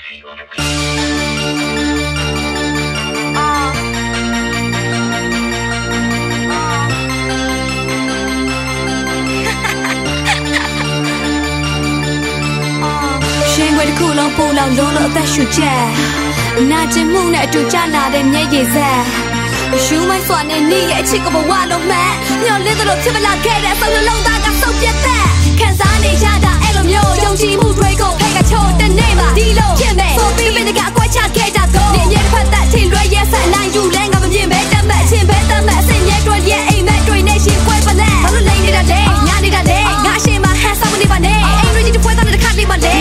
Cool on pull on low of that should chair. Not a moon at to Jana and Yeza. Shoe my swan and knee a chick of a wall of man. Your little Timala get us on the long that got so get there. Kansani Jada, Elomio, Yoji, Mudrago, Pegacho, the name of Dilo, Kimmy. So be in the got quite a get that go. Yet put that till right, yes, and I do lang of him better match him better match and yet one year a metro nation quite for that. I'm late a day, Yanni a day. Gashing my hands on the name. Ain't ready to put on the cat in my day.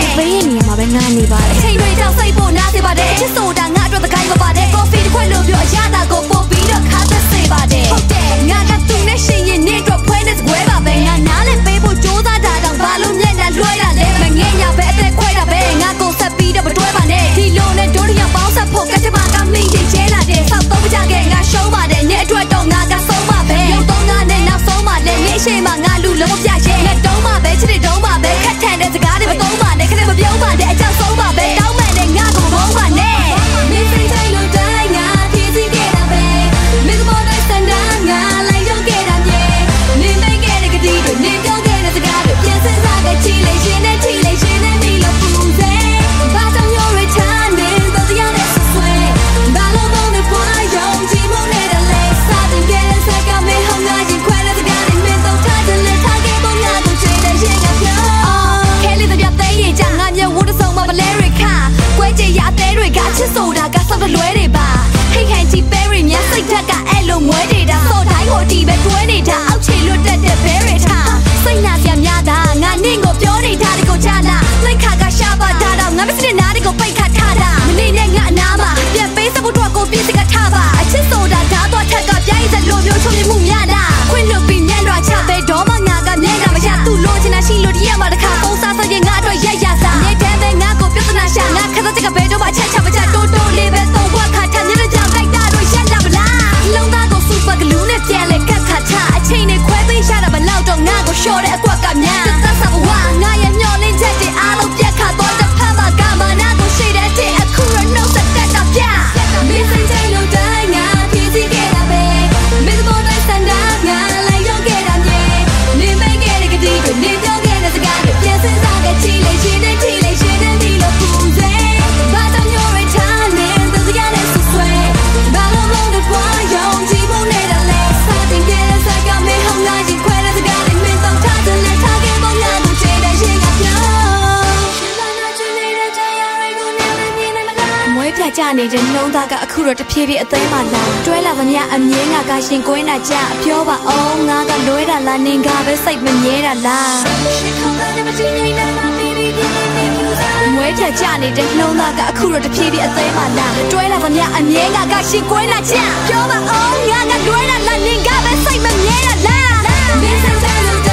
Ngani ba le chain rate down sai po na se ba de chit so da nga atwat the guy ba de coffee တစ်ခွက်လို့ပြောအရသာကိုပို့ပြီးတော့ခါသက်စေပါတဲ့ဟုတ်တယ်ငါကသူနဲ့ရှင်ရင်နေတော့ဖွဲနေစကွဲပါပဲငါနားလဲပေးဖို့ကြိုးစားတာတောင်ဘာလို့မျက်နှာလွှဲတာလဲမငဲ့ရပဲအသက်ခွဲတာပဲငါကိုဆက်ပြီးတော့မတွဲပါနဲ့ဒီလိုနဲ့တို့ရပေါင်းဆက်ဖို့ကတ္တမကမိတ်ကျဲလာတဲ့ဆောက်တော့ကြခဲ့ငါရှုံးပါတယ်ညအတွက်တော့ငါကဆုံးပါပဲရုပ်တော့ငါနဲ့နောက်ဆုံးပါလေနေရှိမှငါလူလုံးပြရဲနဲ့တုံးပါပဲချစ်တဲ့တုံးပါပဲခက်ထန်တဲ့စကားတွေမတုံးပါနဲ့ခက်မပြုံးပါတဲ့အကြောင်းဆုံးပါပဲတောင်းမဲ့နဲ့ငါကိုမုန်းပါနဲ့မင်းစိတ်တိုင်းလို့တိုင်းငါဖြစ်စီခဲ့တာပဲမင်းဘောတိုင်းစံတာငါလိုက်ရောက်ခဲ့တာမြေနေမိတ်ခဲ့တဲ့ကတိတွေနေပြောခဲ့တဲ့စကားတွေပြန်စင်စားခဲ့ချီလေးရှင်နဲ့ချီလေးရှင်နဲ့မိလို့ပူစေဘာကြောင့်ရောရချမ်းနေတော့တရားနဲ့ဆွဲဘာလို့တော့နေပွားရုံချီမနဲ့တဲ့လေစားတင်ခဲ့တဲ့စကားမင်းဟောင်းငါရင်ခွဲတဲ့စကားတွေမင်းတော့ထားတယ်လေထားခဲ့ပုံငါကိုချေတဲ့ရင်ကပြောခဲလေးတဲ့ပြတဲ့ရင်ချငါမျက်ဝတ်ဆုံးမပလဲရခကွဲကြရတဲ့တွေကချစ်ဆိုတာကစောက်တလွဲတွေပါဟိတ်ဟန်ကြီးပဲရီမြစိတ်ဓာတ်ကအဲ့လိုမွဲနေတာစောတိုင်းကိုဒီပဲတွဲနေတာအောက်ခြေလွတ်တက်တဲ့ဘဲရထားစိတ်နာပြများတာငါနင့်ကိုပြောနေတာဒီကိုချလာလိုက်ခါကရှာပါတာတော့ငါမစစ်တဲ့နားတွေကိုပိတ်ခတ်ထားတာမနေနဲ့ငါအနာမှာပြန်ပေးစဖို့တော့ကိုပြည့်စကထားပါအချစ်ဆိုတာဓာတ်တော့ထက်ကပြိုင်းစလိုမျိုးချုံမှုများတာခွင့်လွတ်ပြီးညံ့တော့ချပဲတော့မှငါကမျက်နှာမရသူ့လိုချင်တာရှိလို့တရက်မှတစ်ခါပုံစားစရင်ငါအတွက်ရက်ရစားနေတဲ့ပဲငါကိုပြဿနာရှာငါခက်တဲ့ကဘဲတော့မှချက်ချမချတိုးတိုးလေးပဲသုံးခွက်ခါထမျက်နှာကြောင်လိုက်တာတော့ရက်လာမလားလုံးသားကိုစူပါဂလူးနဲ့ပြန်လဲကတ်ခါချအချိန်နဲ့ခွဲပေးရတာမလောက်တော့ငါကိုရှော့တဲ့အကွက်ကများသက်သာဘဝငါရဲ့မျောလင်းချက်တွေအားလုံးပြတ်ခါတော့တစ်ဖက်မှာကမနာကိုရှိတဲ့တဲ့အခုရနှုတ်ဆက်တက်တာပြမင်းစိတ်တိုင်းလို့တိုင်းငါဖြစ်စီခဲ့တာပဲမင်းဘောတိုင်းစံတာငါလိုက်ရောက်ခဲ့တာမြေနေမိတ်ခဲ့တဲ့ကတိတွေနေပြောခဲ့တဲ့စကားတွေပြန်စင်စားခဲ့ချီလေးရှင်နဲ့ချီလေးရှင်နဲ့ဒီလိုပူစေဘာကြောင့်ရောရထားနေတော့တရားနဲ့ဆွဲဘာလို့လုံးတဲ့ပွားရောင်ကြည့်ဖို့နေတဲ့လေစားတင်ခဲ့တဲ့စကားမင်းဟောင်းငါရင်ခွဲတဲ့စကားတွေမင်းတော့ထားတယ်လေထားခဲ့ပုံငါကိုချေတဲ့ရှင်ကပြောရှင်လာနာချင်နေတဲ့တရားတွေကိုနေမမြင်နိုင်မလားမွေးပြကြနေတဲ့နှလုံးသားကအခုတော့တဖြည်းဖြည်းအသေးမှလာတွဲလာသမျှအမြင်ကရှင်ကွင်းတာကြပြောပါအောင်ငါကလွဲတာလားနင်ကပဲစိတ်မမြဲတာလားရှင်ခေါ်တဲ့မတင်နိုင်တဲ့မမီးပြီးမွေးပြကြနေတဲ့နှလုံးသားကအခုတော့တဖြည်းဖြည်းအသေးမှလာတွဲလာသမျှအမြင်ကရှင်ကွင်းတာကြပြောပါအောင်ငါကလွဲတာလားနင်ကပဲစိတ်မမြဲတာလားမင်းစိတ်